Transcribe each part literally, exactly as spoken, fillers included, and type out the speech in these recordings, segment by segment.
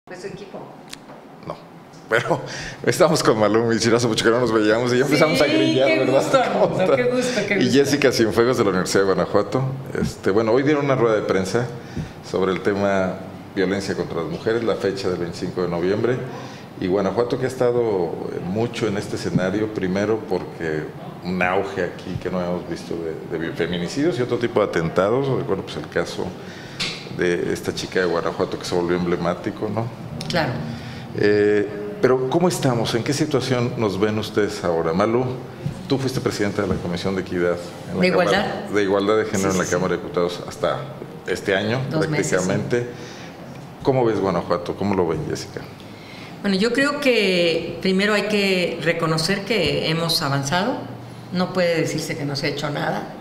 ¿Es su equipo? No, pero estamos con Malú y Chirazo, mucho que no nos veíamos y ya empezamos sí, a grillar, qué ¿verdad? Gusto, hermoso, qué gusto, qué gusto. Y Jessica Cienfuegos de la Universidad de Guanajuato. Este, bueno, hoy dieron una rueda de prensa sobre el tema violencia contra las mujeres, la fecha del veinticinco de noviembre. Y Guanajuato, que ha estado mucho en este escenario, primero porque un auge aquí que no hemos visto de, de feminicidios y otro tipo de atentados. Recuerdo pues el caso de esta chica de Guanajuato que se volvió emblemático, ¿no? Claro. Eh, pero ¿cómo estamos? ¿En qué situación nos ven ustedes ahora? Malú, tú fuiste presidenta de la Comisión de Equidad en la ¿De Cámara, Igualdad? de Igualdad de Género Sí, en la sí, Cámara de Diputados hasta este año, Dos prácticamente. meses, sí. ¿Cómo ves Guanajuato? ¿Cómo lo ven, Jessica? Bueno, yo creo que primero hay que reconocer que hemos avanzado. No puede decirse que no se ha hecho nada.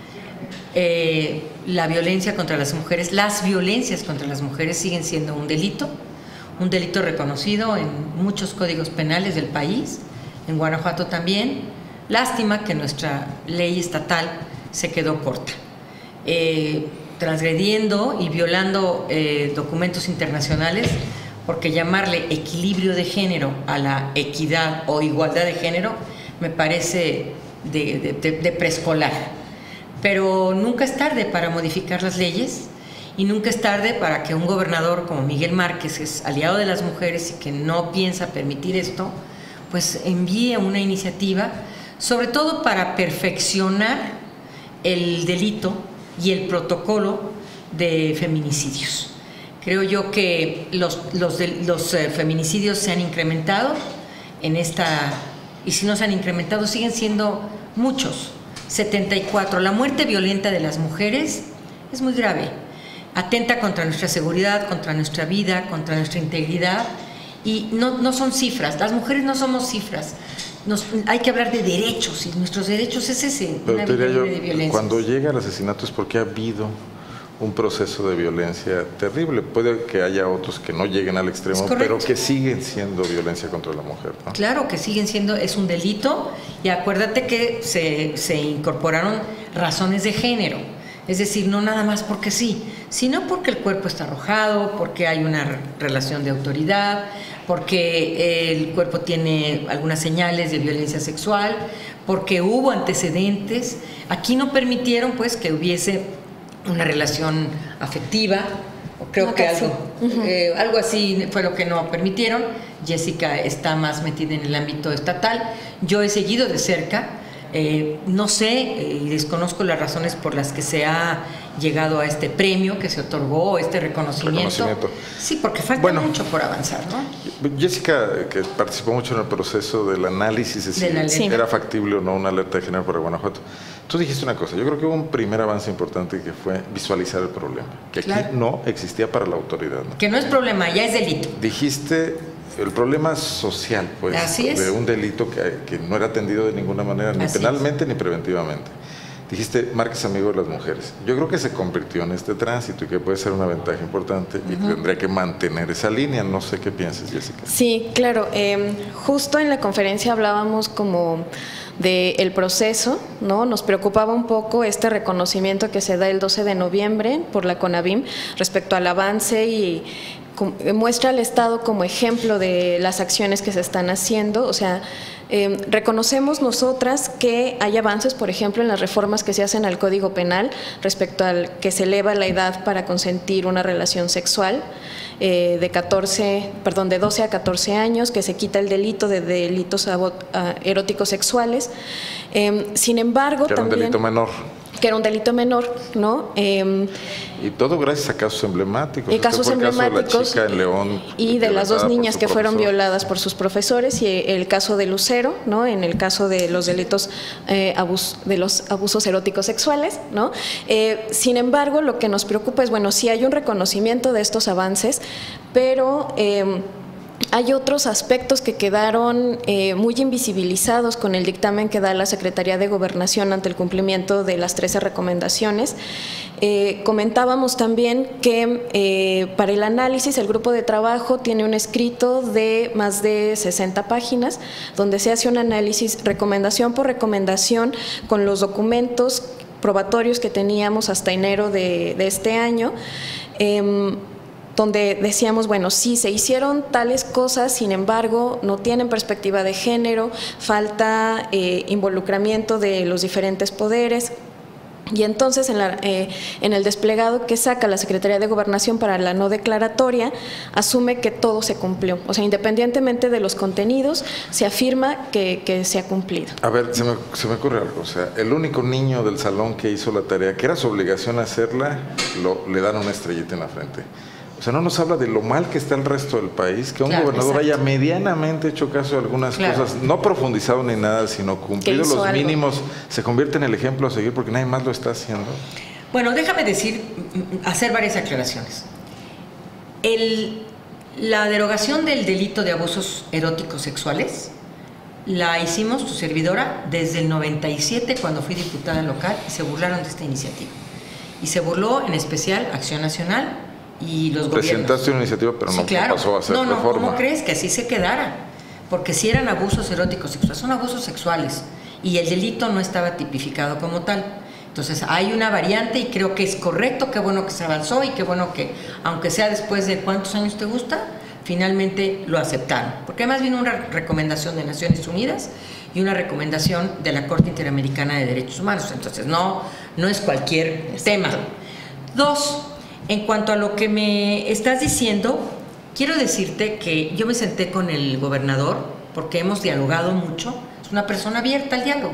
Eh, la violencia contra las mujeres, las violencias contra las mujeres siguen siendo un delito, un delito reconocido en muchos códigos penales del país, en Guanajuato también. Lástima que nuestra ley estatal se quedó corta, eh, transgrediendo y violando eh, documentos internacionales, porque llamarle equilibrio de género a la equidad o igualdad de género me parece de, de, de, de preescolar. Pero nunca es tarde para modificar las leyes y nunca es tarde para que un gobernador como Miguel Márquez, que es aliado de las mujeres y que no piensa permitir esto, pues envíe una iniciativa, sobre todo para perfeccionar el delito y el protocolo de feminicidios. Creo yo que los, los, de, los eh, feminicidios se han incrementado en esta, y si no se han incrementado, siguen siendo muchos. setenta y cuatro. La muerte violenta de las mujeres es muy grave. Atenta contra nuestra seguridad, contra nuestra vida, contra nuestra integridad. Y no, no son cifras. Las mujeres no somos cifras. Nos, hay que hablar de derechos, y nuestros derechos es ese, Pero una te vida diría libre de yo, violencia. cuando llega el asesinato es porque ha habido un proceso de violencia terrible. Puede que haya otros que no lleguen al extremo, pero que siguen siendo violencia contra la mujer, ¿no? Claro que siguen siendo, es un delito, y acuérdate que se, se incorporaron razones de género, es decir, no nada más porque sí, sino porque el cuerpo está arrojado, porque hay una relación de autoridad, porque el cuerpo tiene algunas señales de violencia sexual, porque hubo antecedentes. Aquí no permitieron pues que hubiese una relación afectiva, creo no, que algo, uh-huh. eh, algo así fue lo que no permitieron. Jessica está más metida en el ámbito estatal, yo he seguido de cerca, eh, no sé y eh, desconozco las razones por las que se ha llegado a este premio que se otorgó, este reconocimiento. reconocimiento. Sí, porque falta bueno, mucho por avanzar, ¿no? Jessica, que participó mucho en el proceso del análisis de si de sí. era factible o no una alerta de género para Guanajuato. Tú dijiste una cosa, yo creo que hubo un primer avance importante que fue visualizar el problema, que claro. aquí no existía para la autoridad, ¿no? Que no es problema, ya es delito. Dijiste el problema social, pues, Así es. de un delito que, que no era atendido de ninguna manera, ni Así penalmente es. ni preventivamente. Dijiste, Márquez amigo de las mujeres. Yo creo que se convirtió en este tránsito y que puede ser una ventaja importante y uh-huh. tendría que mantener esa línea. No sé qué piensas, Jessica. Sí, claro. Eh, justo en la conferencia hablábamos como del proceso, ¿no? Nos preocupaba un poco este reconocimiento que se da el doce de noviembre por la CONAVIM respecto al avance y muestra al Estado como ejemplo de las acciones que se están haciendo. O sea, eh, reconocemos nosotras que hay avances, por ejemplo, en las reformas que se hacen al Código Penal respecto al que se eleva la edad para consentir una relación sexual eh, de catorce, perdón, de doce a catorce años, que se quita el delito de delitos eróticos sexuales. Eh, sin embargo, que era también, un delito menor. que era un delito menor, ¿no? Eh, y todo gracias a casos emblemáticos. Y casos este fue emblemáticos. El caso de la chica en León, y de las dos niñas que profesor. fueron violadas por sus profesores, y el caso de Lucero, ¿no? En el caso de los delitos eh, abus, de los abusos eróticos sexuales, ¿no? Eh, sin embargo, lo que nos preocupa es, bueno, sí hay un reconocimiento de estos avances, pero eh, hay otros aspectos que quedaron eh, muy invisibilizados con el dictamen que da la Secretaría de Gobernación ante el cumplimiento de las trece recomendaciones. Eh, comentábamos también que eh, para el análisis el grupo de trabajo tiene un escrito de más de sesenta páginas donde se hace un análisis recomendación por recomendación con los documentos probatorios que teníamos hasta enero de, de este año. Eh, donde decíamos, bueno, sí, se hicieron tales cosas, sin embargo, no tienen perspectiva de género, falta eh, involucramiento de los diferentes poderes. Y entonces en, la, eh, en el desplegado que saca la Secretaría de Gobernación para la no declaratoria, asume que todo se cumplió. O sea, independientemente de los contenidos, se afirma que, que se ha cumplido. A ver, se me, se me ocurre algo. O sea, el único niño del salón que hizo la tarea, que era su obligación hacerla, lo, le dan una estrellita en la frente. O sea, no nos habla de lo mal que está el resto del país, que un claro, gobernador exacto. haya medianamente hecho caso de algunas claro. cosas, no profundizado ni nada, sino cumplido los algo? mínimos, se convierte en el ejemplo a seguir porque nadie más lo está haciendo. Bueno, déjame decir, hacer varias aclaraciones. El, la derogación del delito de abusos eróticos sexuales la hicimos, tu servidora, desde el noventa y siete, cuando fui diputada local, y se burlaron de esta iniciativa. Y se burló en especial Acción Nacional y los gobiernos. Presentaste una iniciativa, pero no sí, claro. pasó a ser no, no, reforma. ¿Cómo crees que así se quedara? Porque si eran abusos eróticos sexuales, son abusos sexuales y el delito no estaba tipificado como tal. Entonces hay una variante y creo que es correcto, qué bueno que se avanzó y qué bueno que, aunque sea después de cuántos años te gusta, finalmente lo aceptaron. Porque además vino una recomendación de Naciones Unidas y una recomendación de la Corte Interamericana de Derechos Humanos. Entonces no, no es cualquier tema. Dos, en cuanto a lo que me estás diciendo, quiero decirte que yo me senté con el gobernador porque hemos dialogado mucho, es una persona abierta al diálogo,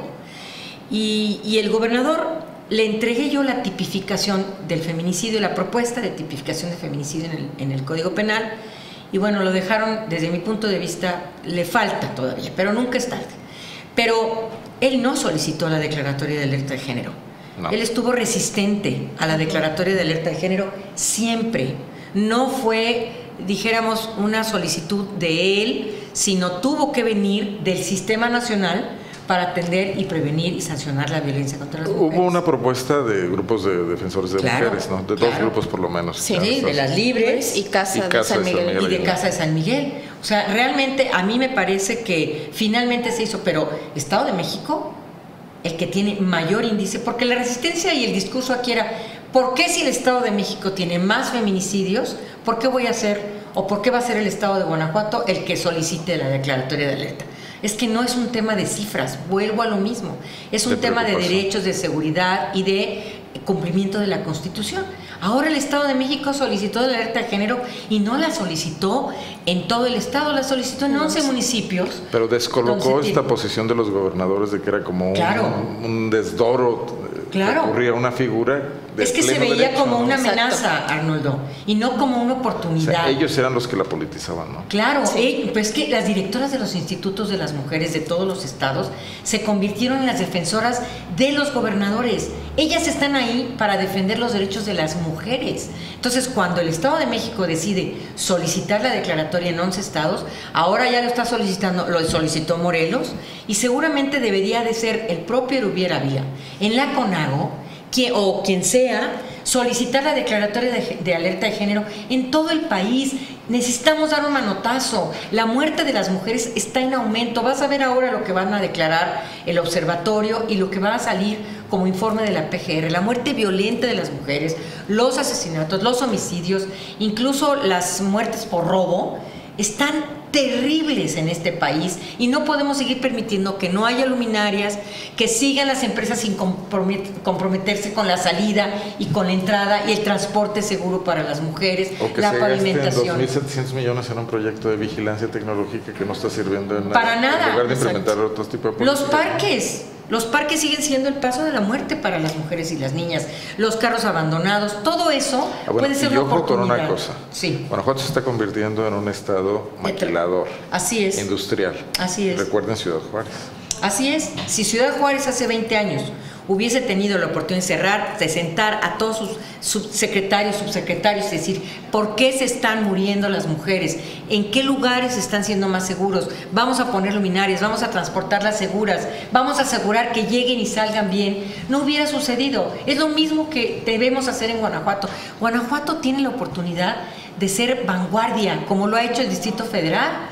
y, y el gobernador le entregué yo la tipificación del feminicidio, la propuesta de tipificación de feminicidio en el, en el Código Penal, y bueno, lo dejaron, desde mi punto de vista, le falta todavía, pero nunca es tarde. Pero él no solicitó la declaratoria de alerta de género. No. Él estuvo resistente a la declaratoria de alerta de género siempre. No fue, dijéramos, una solicitud de él, sino tuvo que venir del Sistema Nacional para atender y prevenir y sancionar la violencia contra las mujeres. Hubo una propuesta de grupos de defensores de claro, mujeres, ¿no? De claro. dos grupos por lo menos. Sí, sí, de las Libres y Casa, y de, Casa San de San Miguel. Y de Casa de San Miguel. O sea, realmente a mí me parece que finalmente se hizo, pero Estado de México, el que tiene mayor índice, porque la resistencia y el discurso aquí era, ¿por qué si el Estado de México tiene más feminicidios, por qué voy a hacer, o por qué va a ser el Estado de Guanajuato el que solicite la declaratoria de alerta? Es que no es un tema de cifras, vuelvo a lo mismo, es un tema de derechos, de seguridad y de cumplimiento de la Constitución. Ahora el Estado de México solicitó la alerta de género y no la solicitó en todo el Estado, la solicitó en once municipios. Pero descolocó esta posición de los gobernadores de que era como claro. un, un desdoro, claro. que ocurría una figura de es que se veía derecho, como ¿no? una amenaza, exacto. Arnoldo, y no como una oportunidad. O sea, ellos eran los que la politizaban, ¿no? Claro, sí. eh, pues es que las directoras de los institutos de las mujeres de todos los estados se convirtieron en las defensoras de los gobernadores. Ellas están ahí para defender los derechos de las mujeres. Entonces, cuando el Estado de México decide solicitar la declaratoria en once estados, ahora ya lo está solicitando, lo solicitó Morelos, y seguramente debería de ser el propio Erubiel Ávila, en la CONAGO, quien, o quien sea, solicitar la declaratoria de, de alerta de género en todo el país. Necesitamos dar un manotazo. La muerte de las mujeres está en aumento. Vas a ver ahora lo que van a declarar el observatorio y lo que va a salir como informe de la P G R. La muerte violenta de las mujeres, los asesinatos, los homicidios, incluso las muertes por robo, están terribles en este país y no podemos seguir permitiendo que no haya luminarias, que sigan las empresas sin comprometerse con la salida y con la entrada y el transporte seguro para las mujeres, o que la se pavimentación. dos mil setecientos millones en un proyecto de vigilancia tecnológica que no está sirviendo en para nada, en lugar de exacto. implementar otros tipos de políticas. Los parques. Los parques siguen siendo el paso de la muerte para las mujeres y las niñas, los carros abandonados, todo eso ah, bueno, puede ser y una ojo oportunidad. con una cosa, sí. Guanajuato se está convirtiendo en un estado maquilador, así es, industrial. Así es. Recuerden Ciudad Juárez. Así es, si Ciudad Juárez hace veinte años hubiese tenido la oportunidad de cerrar, de sentar a todos sus subsecretarios, subsecretarios, es decir, ¿por qué se están muriendo las mujeres? ¿En qué lugares están siendo más seguros? Vamos a poner luminarias, vamos a transportarlas seguras, vamos a asegurar que lleguen y salgan bien. No hubiera sucedido. Es lo mismo que debemos hacer en Guanajuato. Guanajuato tiene la oportunidad de ser vanguardia, como lo ha hecho el Distrito Federal,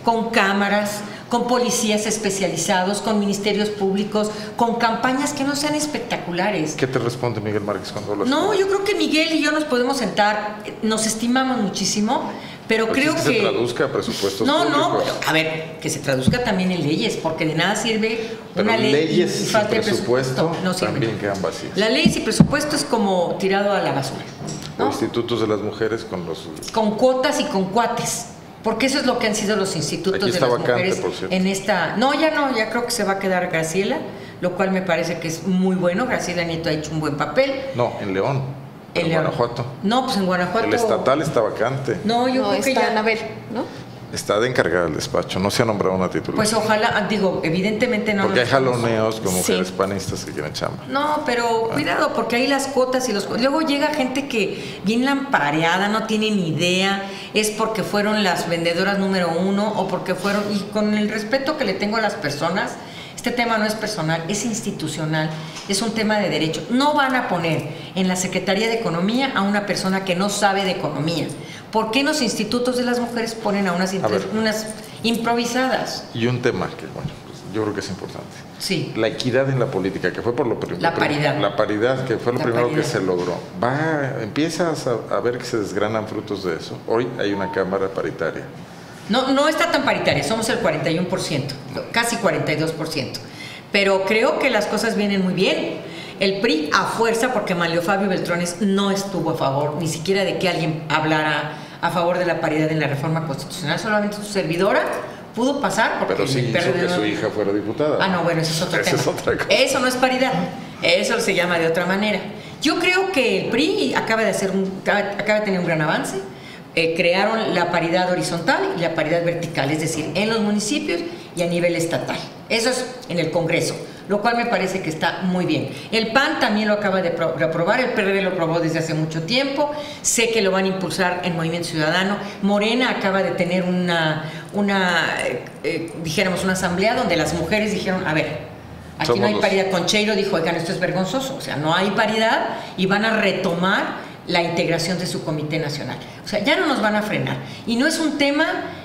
con cámaras, con policías especializados, con ministerios públicos, con campañas que no sean espectaculares. ¿Qué te responde Miguel Márquez cuando hablas? No, yo creo que Miguel y yo nos podemos sentar, nos estimamos muchísimo, pero pues creo es que... que se traduzca a presupuestos no, públicos. No, pero, a ver, que se traduzca también en leyes, porque de nada sirve pero una ley leyes y, y sin falta de presupuesto, presupuesto. No sirve. También quedan vacías. La ley sin presupuesto es como tirado a la basura, ¿no? O institutos de las mujeres con los... Con cuotas y con cuates. Porque eso es lo que han sido los institutos Aquí de está las vacante, mujeres por cierto. en esta... No, ya no, ya creo que se va a quedar Graciela, lo cual me parece que es muy bueno. Graciela Nieto ha hecho un buen papel. No, en León. En, en Guanajuato. No, pues en Guanajuato. El estatal está vacante. No, yo no, creo que está ya... Anabel, ¿no? Está de encargada del despacho, no se ha nombrado una titular. Pues ojalá, digo, evidentemente no. Porque hay jaloneos con Sí. mujeres panistas que quieren chamba. No, pero cuidado, porque ahí las cuotas y los... Luego llega gente que bien lampareada, no tiene ni idea, es porque fueron las vendedoras número uno o porque fueron... Y con el respeto que le tengo a las personas, este tema no es personal, es institucional, es un tema de derecho. No van a poner en la Secretaría de Economía a una persona que no sabe de economía. ¿Por qué en los institutos de las mujeres ponen a unas, A ver. unas improvisadas? Y un tema que, bueno, pues yo creo que es importante. Sí. La equidad en la política, que fue por lo primero. La paridad. La paridad, que fue lo La primero paridad. que se logró. Va, empiezas a, a ver que se desgranan frutos de eso. Hoy hay una Cámara paritaria. No, no está tan paritaria, somos el cuarenta y uno por ciento, casi cuarenta y dos por ciento. Pero creo que las cosas vienen muy bien. El P R I a fuerza, porque Manlio Fabio Beltrones no estuvo a favor, ni siquiera de que alguien hablara a favor de la paridad en la reforma constitucional, solamente su servidora pudo pasar. Porque Pero sí el hizo P R D que no... su hija fuera diputada. Ah, no, bueno, eso es otro Esa tema. es otra cosa. Eso no es paridad, eso se llama de otra manera. Yo creo que el P R I acaba de, hacer un, acaba de tener un gran avance. Eh, crearon la paridad horizontal y la paridad vertical, es decir, en los municipios y a nivel estatal. Eso es en el Congreso, lo cual me parece que está muy bien. El P A N también lo acaba de, pro, de aprobar, el P R D lo aprobó desde hace mucho tiempo, sé que lo van a impulsar en Movimiento Ciudadano. Morena acaba de tener una, una eh, eh, dijéramos, una asamblea donde las mujeres dijeron, a ver, aquí Somos no hay los... paridad. Concheiro dijo, oigan, esto es vergonzoso, o sea, no hay paridad y van a retomar la integración de su comité nacional. O sea, ya no nos van a frenar. Y no es un tema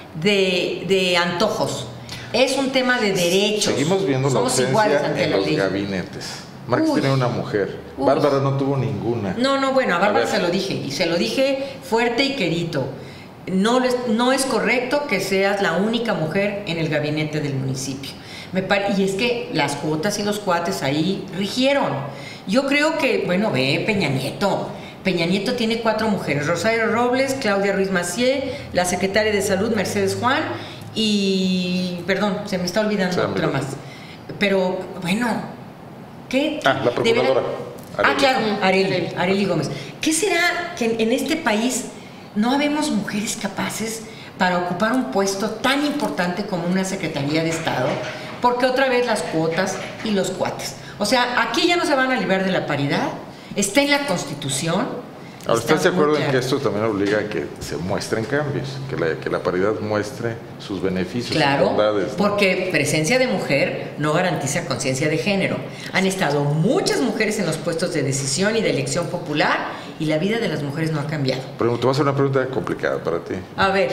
de, de antojos, es un tema de derechos. Seguimos viendo Somos la iguales ausencia ante en la los ley. gabinetes. Marx Uy. tenía una mujer. Uy. Bárbara no tuvo ninguna. No, no, bueno, a Bárbara A ver. se lo dije, y se lo dije fuerte y querido. No, les- no es correcto que seas la única mujer en el gabinete del municipio. Me pare- y es que las cuotas y los cuates ahí rigieron. Yo creo que, bueno, ve Peña Nieto. Peña Nieto tiene cuatro mujeres: Rosario Robles, Claudia Ruiz Macié, la secretaria de Salud, Mercedes Juan, y, perdón, se me está olvidando Se me otra olvidó. más. Pero, bueno, ¿qué? Ah, la ¿De veras? procuradora. Ah, Arely. claro, Arely, Arely Gómez. ¿Qué será que en, en este país no habemos mujeres capaces para ocupar un puesto tan importante como una Secretaría de Estado? Porque otra vez las cuotas y los cuates. O sea, aquí ya no se van a librar de la paridad, está en la Constitución. Ahora, está ¿estás de muy acuerdo en claro. que esto también obliga a que se muestren cambios? Que la, que la paridad muestre sus beneficios y Claro, bondades, ¿no? porque presencia de mujer no garantiza conciencia de género. Han estado muchas mujeres en los puestos de decisión y de elección popular y la vida de las mujeres no ha cambiado. Pero te voy a hacer una pregunta complicada para ti. A ver,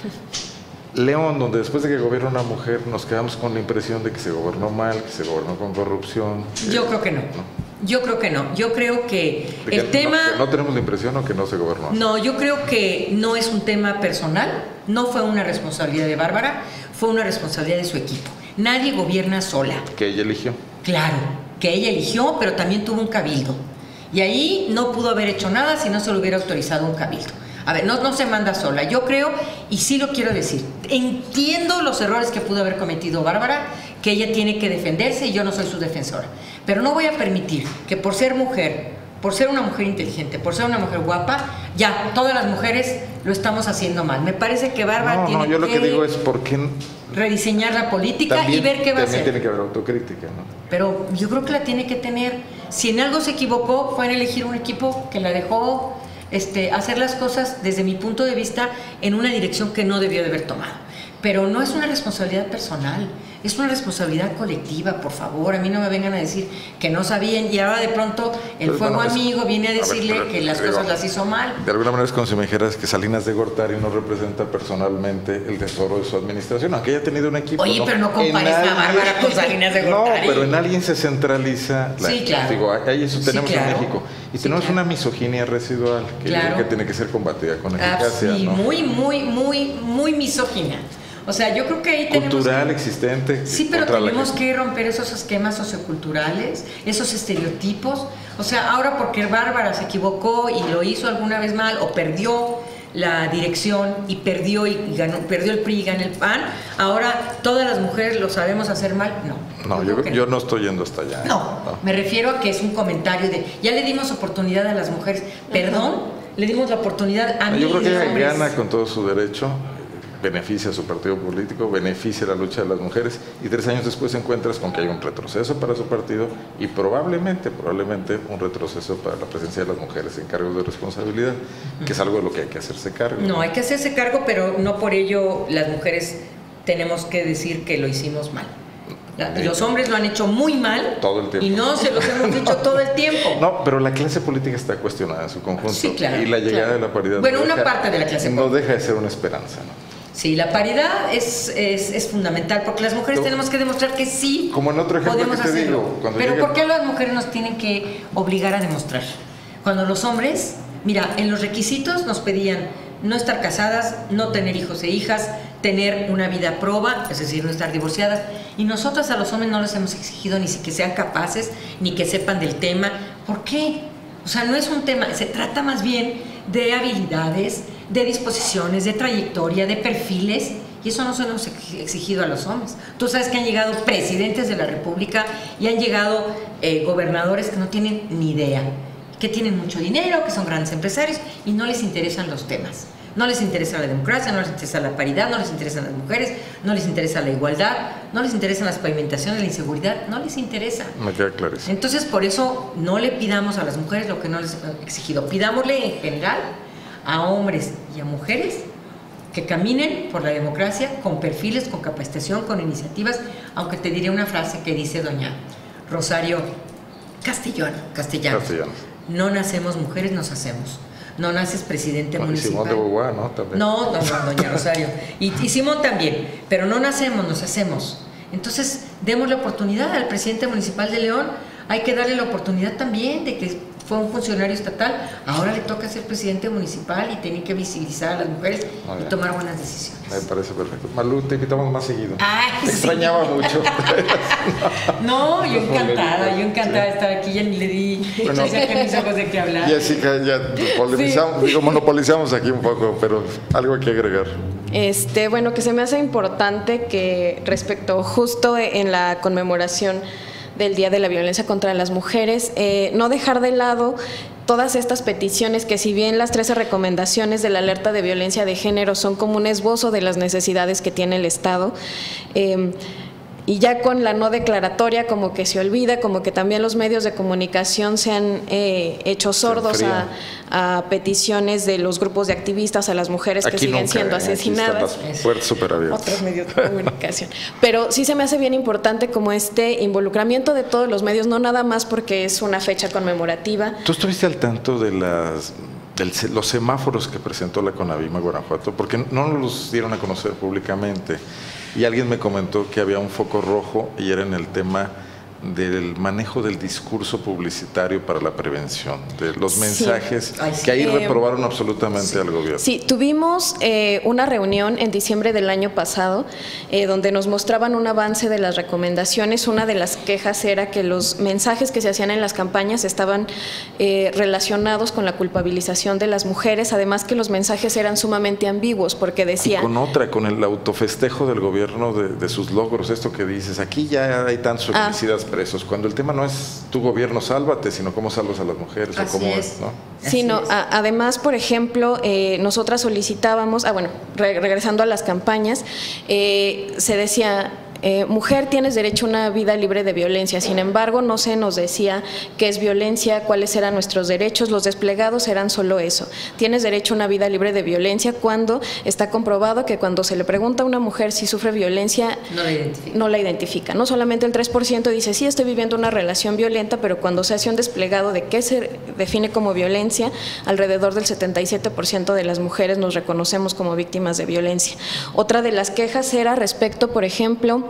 León, donde después de que gobierna una mujer nos quedamos con la impresión de que se gobernó mal, que se gobernó con corrupción. yo eh, creo que no. Yo creo que no. Yo creo que de que el tema... No, que no tenemos la impresión o que no se gobernó así. No, yo creo que no es un tema personal, no fue una responsabilidad de Bárbara, fue una responsabilidad de su equipo. Nadie gobierna sola. Que ella eligió. Claro, que ella eligió, pero también tuvo un cabildo. Y ahí no pudo haber hecho nada si no se lo hubiera autorizado un cabildo. A ver, no, no se manda sola. Yo creo, y sí lo quiero decir, entiendo los errores que pudo haber cometido Bárbara, que ella tiene que defenderse y yo no soy su defensora. Pero no voy a permitir que por ser mujer, por ser una mujer inteligente, por ser una mujer guapa, ya, todas las mujeres lo estamos haciendo mal. Me parece que Bárbara No, tiene no, yo lo que que digo es por qué rediseñar la política también, y ver qué va a también hacer. tiene que haber autocrítica, ¿no? Pero yo creo que la tiene que tener. Si en algo se equivocó, fue en elegir un equipo que la dejó este, hacer las cosas, desde mi punto de vista, en una dirección que no debió de haber tomado. Pero no es una responsabilidad personal. Es una responsabilidad colectiva, por favor. A mí no me vengan a decir que no sabían y ahora de pronto el Pues, fuego bueno, es- amigo viene a decirle a ver, pero, que las digo, cosas las hizo mal. De alguna manera es como si me dijeras que Salinas de Gortari no representa personalmente el tesoro de su administración, aunque haya tenido un equipo. Oye, ¿no? pero no compares En a Bárbara con Salinas de No, Gortari. pero en alguien se centraliza. La, Sí, claro. Digo, ahí eso Sí, tenemos claro. en México. Y Sí, tenemos claro. una misoginia residual que, yo Claro. creo que tiene que ser combatida con Ah, eficacia. sí, ¿no? muy, muy, muy, muy misógina. O sea, yo creo que ahí tenemos Cultural que- existente. Sí, pero contra la tenemos que romper esos esquemas socioculturales, esos estereotipos. O sea, ahora porque Bárbara se equivocó y lo hizo alguna vez mal o perdió la dirección y perdió y ganó, perdió el P R I y ganó el P A N, ahora todas las mujeres lo sabemos hacer mal. No. No, creo yo, que yo no estoy yendo hasta allá. ¿eh? No, me refiero a que es un comentario de, ya le dimos oportunidad a las mujeres, perdón, le dimos la oportunidad a No, mí yo creo que ella hombres. gana con todo su derecho, beneficia a su partido político, beneficia la lucha de las mujeres y tres años después encuentras con que hay un retroceso para su partido y probablemente, probablemente un retroceso para la presencia de las mujeres en cargos de responsabilidad, que es algo de lo que hay que hacerse cargo. No, hay que hacerse cargo, pero no por ello las mujeres tenemos que decir que lo hicimos mal. La- Sí. Los hombres lo han hecho muy mal Todo el tiempo. y no se los hemos dicho todo el tiempo. No, pero la clase política está cuestionada en su conjunto. Sí, claro, y la llegada claro. de la paridad Bueno, no una deja- parte de la clase no política. deja de ser una esperanza, ¿no? Sí, la paridad es, es, es fundamental porque las mujeres Pero- tenemos que demostrar que sí Como en otro ejemplo podemos que te hacerlo. digo, cuando Pero llega- ¿por qué las mujeres nos tienen que obligar a demostrar? Cuando los hombres, mira, en los requisitos nos pedían no estar casadas, no tener hijos e hijas, tener una vida proba, es decir, no estar divorciadas, y nosotras a los hombres no les hemos exigido ni si que sean capaces, ni que sepan del tema. ¿Por qué? O sea, no es un tema, se trata más bien de habilidades, de disposiciones, de trayectoria, de perfiles, y eso no se nos ha exigido a los hombres. Tú sabes que han llegado presidentes de la República y han llegado eh, gobernadores que no tienen ni idea, que tienen mucho dinero, que son grandes empresarios y no les interesan los temas. No les interesa la democracia, no les interesa la paridad, no les interesan las mujeres, no les interesa la igualdad, no les interesan las pavimentaciones, la inseguridad, no les interesa. Me queda clarísimo. Entonces, por eso no le pidamos a las mujeres lo que no les hemos exigido. Pidámosle en general a hombres y a mujeres que caminen por la democracia con perfiles, con capacitación, con iniciativas, aunque te diré una frase que dice doña Rosario Castellano, Castellanos. Castellanos. No nacemos mujeres, nos hacemos. No naces presidente No, y municipal. Simón de Beauvoir, ¿no? También. No, no, no, doña Rosario. Y, y Simón también. Pero no nacemos, nos hacemos. Entonces, demos la oportunidad al presidente municipal de León. Hay que darle la oportunidad también de que fue un funcionario estatal. Ahora le toca ser presidente municipal y tiene que visibilizar a las mujeres Muy y bien. tomar buenas decisiones. Me parece perfecto. Malú, te invitamos más seguido. Ay, te sí. extrañaba mucho. No, yo Los encantada, boleritos, yo encantada sí. de estar aquí. Ya ni le di, Bueno. ya saqué mis ojos de qué hablar. Jessica, ya polemizamos, digo, monopolizamos aquí un poco, pero algo hay que agregar. Este, bueno, que se me hace importante que respecto justo en la conmemoración del Día de la Violencia contra las Mujeres, eh, no dejar de lado todas estas peticiones que, si bien las trece recomendaciones de la alerta de violencia de género son como un esbozo de las necesidades que tiene el Estado, eh, y ya con la no declaratoria como que se olvida, como que también los medios de comunicación se han eh, hecho sordos a, a peticiones de los grupos de activistas, a las mujeres que Aquí siguen nunca, siendo ¿eh? Aquí están asesinadas. las puertas súper abiertas. Otros medios de comunicación. Pero sí se me hace bien importante como este involucramiento de todos los medios, no nada más porque es una fecha conmemorativa. ¿Tú estuviste al tanto de las del, los semáforos que presentó la Conavima Guanajuato? Porque no los dieron a conocer públicamente. Y alguien me comentó que había un foco rojo y era en el tema del manejo del discurso publicitario para la prevención, de los Sí. mensajes Ay, sí. que ahí Eh, reprobaron absolutamente sí. al gobierno. Sí, tuvimos eh, una reunión en diciembre del año pasado eh, donde nos mostraban un avance de las recomendaciones. Una de las quejas era que los mensajes que se hacían en las campañas estaban eh, relacionados con la culpabilización de las mujeres, además que los mensajes eran sumamente ambiguos porque Y decían… con otra, con el autofestejo del gobierno de, de sus logros, esto que dices, aquí ya hay tantos Ah. feminicidas presos, cuando el tema no es tu gobierno sálvate, sino cómo salvas a las mujeres Así o cómo es. ¿no? Sí, Así no, es. a- además, por ejemplo, eh, nosotras solicitábamos, ah, bueno, re- regresando a las campañas, eh, se decía, eh, mujer, tienes derecho a una vida libre de violencia. Sin embargo, no se nos decía qué es violencia, cuáles eran nuestros derechos. Los desplegados eran solo eso. Tienes derecho a una vida libre de violencia, cuando está comprobado que cuando se le pregunta a una mujer si sufre violencia, no la identifica. No la identifica. No solamente el tres por ciento dice, sí, estoy viviendo una relación violenta, pero cuando se hace un desplegado de qué se define como violencia, alrededor del setenta y siete por ciento de las mujeres nos reconocemos como víctimas de violencia. Otra de las quejas era respecto, por ejemplo,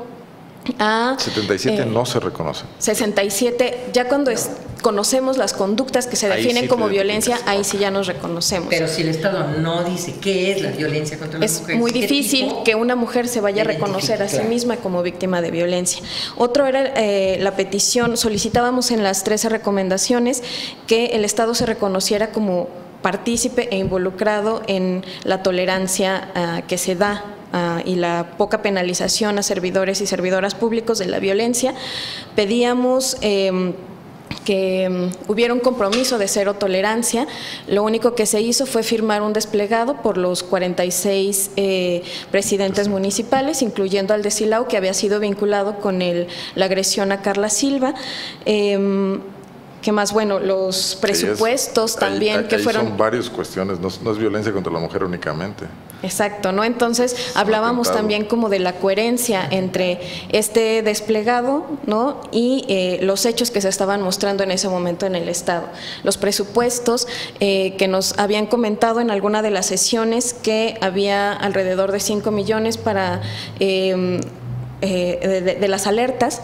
a… setenta y siete eh, no se reconoce. sesenta y siete, ya cuando es, conocemos las conductas que se definen sí como violencia, ahí sí ya nos reconocemos. Pero si el Estado no dice qué es la violencia contra las es mujeres… Es muy difícil que una mujer se vaya a reconocer a sí misma como víctima de violencia. Otro era eh, la petición, solicitábamos en las trece recomendaciones que el Estado se reconociera como partícipe e involucrado en la tolerancia uh, que se da Uh, y la poca penalización a servidores y servidoras públicos de la violencia. Pedíamos eh, que um, hubiera un compromiso de cero tolerancia. Lo único que se hizo fue firmar un desplegado por los cuarenta y seis eh, presidentes municipales, incluyendo al de Silao, que había sido vinculado con el, la agresión a Carla Silva. Eh, ¿Qué más? Bueno, los presupuestos sí, es, también ahí, ahí que fueron… Son varias cuestiones, no, no es violencia contra la mujer únicamente. Exacto, ¿no? Entonces hablábamos atentado. también como de la coherencia entre este desplegado, ¿no? Y eh, los hechos que se estaban mostrando en ese momento en el Estado. Los presupuestos eh, que nos habían comentado en alguna de las sesiones que había alrededor de cinco millones para eh, eh, de, de, de las alertas,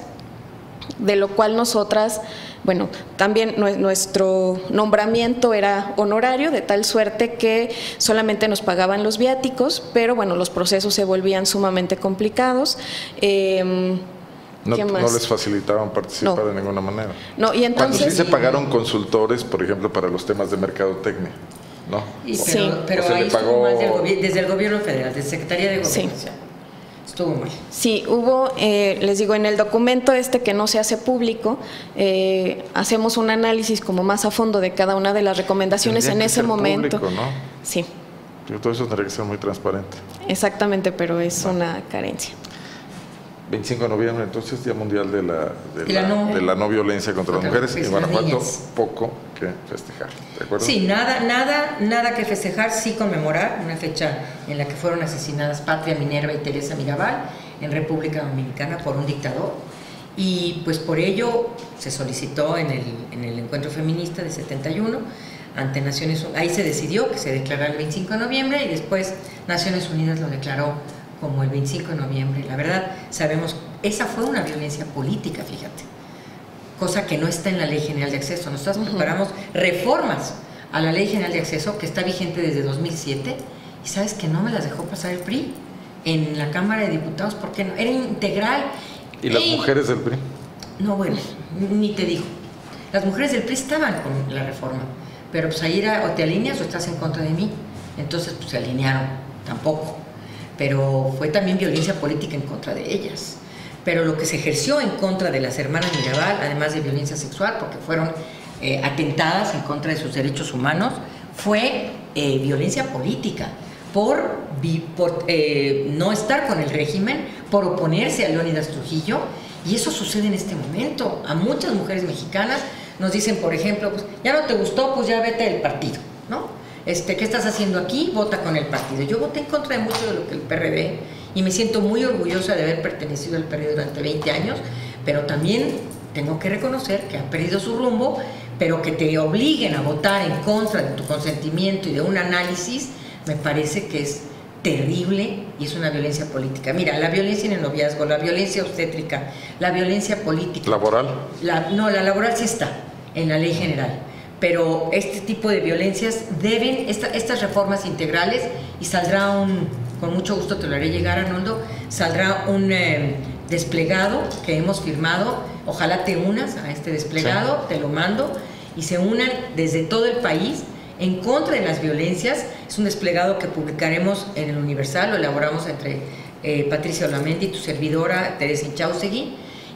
de lo cual nosotras… Bueno, también nuestro nombramiento era honorario, de tal suerte que solamente nos pagaban los viáticos, pero bueno, los procesos se volvían sumamente complicados. Eh, no, no les facilitaban participar no. de ninguna manera. No, y entonces, cuando sí se pagaron consultores, por ejemplo, para los temas de mercadotecnia, ¿no? Y pero sí. pero ahí pagó… más del gobi- desde el gobierno federal, desde Secretaría de Gobernación. Sí. Estuvo mal. Sí, hubo, eh, les digo, en el documento este que no se hace público, eh, hacemos un análisis como más a fondo de cada una de las recomendaciones en ese momento. Público, ¿no? Sí. Todo eso tendría que ser muy transparente. Exactamente, pero es no. una carencia. veinticinco de noviembre, entonces, Día Mundial de la, de la, la, no, de la no violencia contra, contra las mujeres. En Guanajuato, niñas. poco que festejar, ¿de acuerdo? Sí, nada, nada, nada que festejar, sí conmemorar una fecha en la que fueron asesinadas Patria Minerva y Teresa Mirabal en República Dominicana por un dictador. Y pues por ello se solicitó en el, en el encuentro feminista de setenta y uno ante Naciones Unidas, ahí se decidió que se declarara el veinticinco de noviembre y después Naciones Unidas lo declaró como el veinticinco de noviembre. La verdad, sabemos, esa fue una violencia política, fíjate, cosa que no está en la Ley General de Acceso. Nosotros uh-huh. preparamos reformas a la Ley General de Acceso, que está vigente desde dos mil siete, y sabes que no me las dejó pasar el P R I en la Cámara de Diputados, porque no, era integral. ¿Y las Ey, mujeres del P R I? No, bueno, ni te digo. Las mujeres del P R I estaban con la reforma, pero pues ahí era o te alineas o estás en contra de mí. Entonces pues se alinearon, tampoco. Pero fue también violencia política en contra de ellas. Pero lo que se ejerció en contra de las hermanas Mirabal, además de violencia sexual, porque fueron eh, atentadas en contra de sus derechos humanos, fue eh, violencia política, por, por eh, no estar con el régimen, por oponerse a Leónidas Trujillo, y eso sucede en este momento. A muchas mujeres mexicanas nos dicen, por ejemplo, pues, ya no te gustó, pues ya vete del partido, ¿no? Este, ¿qué estás haciendo aquí? Vota con el partido. Yo voté en contra de mucho de lo que el P R D, y me siento muy orgullosa de haber pertenecido al P R D durante veinte años, pero también tengo que reconocer que ha perdido su rumbo, pero que te obliguen a votar en contra de tu consentimiento y de un análisis, me parece que es terrible y es una violencia política. Mira, la violencia en el noviazgo, la violencia obstétrica, la violencia política. ¿Laboral? La, no, la laboral sí está en la ley general. Pero este tipo de violencias deben, esta, estas reformas integrales, y saldrá un, con mucho gusto te lo haré llegar, Arnoldo, saldrá un eh, desplegado que hemos firmado, ojalá te unas a este desplegado, sí. Te lo mando, y se unan desde todo el país en contra de las violencias. Es un desplegado que publicaremos en el Universal, lo elaboramos entre eh, Patricia Olamendi y tu servidora Teresa Inchaustegui,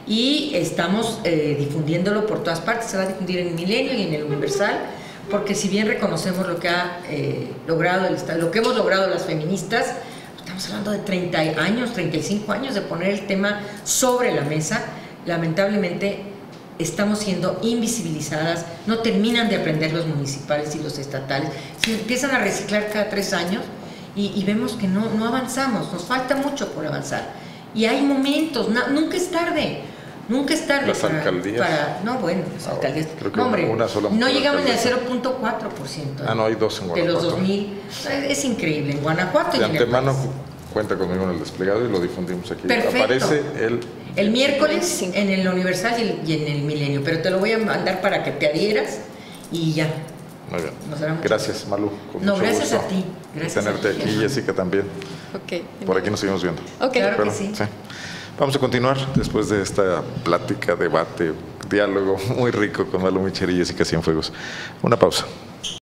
y estamos eh, difundiéndolo por todas partes. Se va a difundir en Milenio y en el Universal, porque si bien reconocemos lo que ha eh, logrado el Estado, lo que hemos logrado las feministas, estamos hablando de treinta años, treinta y cinco años de poner el tema sobre la mesa. Lamentablemente estamos siendo invisibilizadas, no terminan de aprender los municipales y los estatales, se empiezan a reciclar cada tres años y, y vemos que no, no avanzamos, nos falta mucho por avanzar. Y hay momentos, no, nunca es tarde, nunca es tarde. Las para, alcaldías. Para, no, bueno, las Ah, alcaldías. creo que no, hombre, una sola no mujer llegamos ni al alcaldesa. cero punto cuatro por ciento. Ah, no, hay dos en De los Guanajuato. dos mil. Es increíble, en Guanajuato y De en el antemano país. cuenta conmigo en el desplegado y lo difundimos aquí. Perfecto. Aparece el... El miércoles veinticinco. en el Universal y, el, y en el Milenio, pero te lo voy a mandar para que te adhieras y ya. Muy bien. Nos dará mucho Gracias, Malú. Con No, mucho gracias gusto a ti. Gracias tenerte a ti. aquí, Jessica también. Ok. Por aquí nos seguimos viendo. Ok. Claro Pero, que sí. Vamos a continuar después de esta plática, debate, diálogo muy rico con Malú Michel y Jessica Cienfuegos. Una pausa.